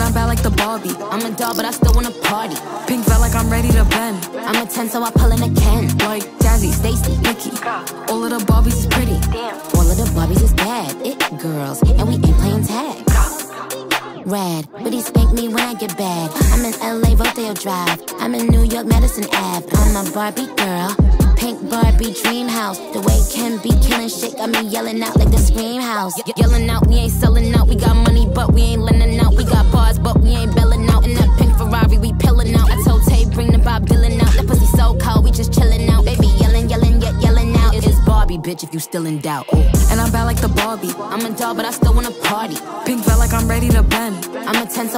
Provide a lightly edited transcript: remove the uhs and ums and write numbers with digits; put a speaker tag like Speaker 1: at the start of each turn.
Speaker 1: I'm bad like the Barbie. I'm a doll, but I still wanna party. Pink felt like I'm ready to bend.
Speaker 2: I'm a 10, so I pull in a Ken.
Speaker 1: Like Jazzy, Stacy, Nikki. All of the Barbies is pretty.
Speaker 2: All of the Barbies is bad. It girls, and we ain't playing tag. Rad, but he spank me when I get bad. I'm in LA, Rodeo Drive. I'm in New York, Madison Ave. I'm a Barbie girl. Pink Barbie dream house. The way Ken be killing shit got me yelling out like the Scream House. Yelling out, we ain't selling out. We got money, but we ain't lending out. We got bars, but we ain't belling out. In that pink Ferrari, we pillin' out. I told Tay, bring the Bob Dylan out. That pussy so cold, we just chillin' out. Baby yelling, yelling, yet yelling out. It's Barbie, bitch, if you still in doubt.
Speaker 1: And I'm bad like the Barbie.
Speaker 2: I'm a doll, but I still wanna party.
Speaker 1: Pink felt like I'm ready to bend.
Speaker 2: I'm a 10, so